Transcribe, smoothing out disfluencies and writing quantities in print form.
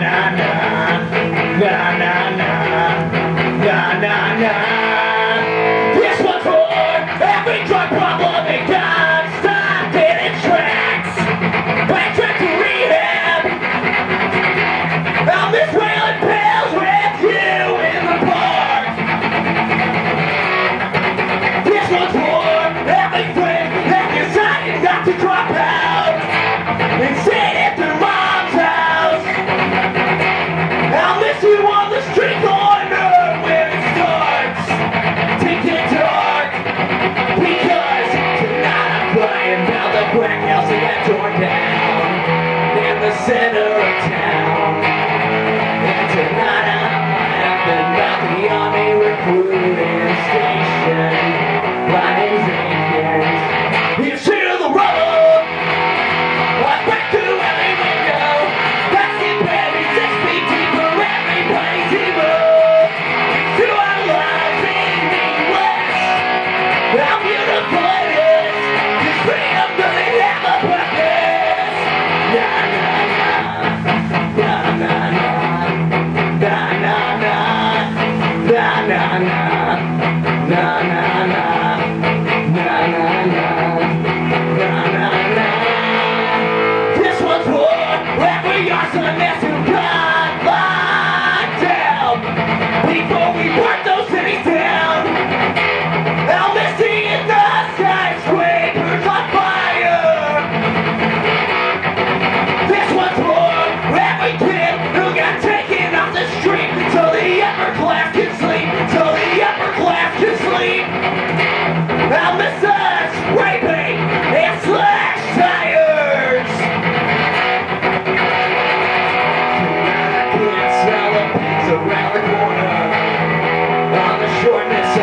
This one's for every drug problem that got stopped in its tracks. Backtrack to rehab. I'm this wailing pills with you in the park. This one's for every friend that decided not to drop out and stayed at their mom's house. I'll miss you on the street corner when it starts to get dark, because tonight I'm flying down the crack house that got torn down in the center of town. And tonight I'm laughing about the army recruiting station. My name's Jenkins. It's here the road. I break through every window. That's it, baby. 6 feet deeper. Everybody's evil. To our lives in the West. How beautiful it is. This freedom doesn't have a purpose. Na na na. Na na na. Na na na. Na na na. Na na na. Na na na. Na na na. This one's for every arsonist who got locked down before we burn those cities down. I'll miss seeing the skyscrapers on fire. This one's for every kid who got taken off the street so the upper class can sleep, so the upper class can sleep. I'll miss us raping and slash tires. Tonight I can't sell a pizza around the corner on the shortness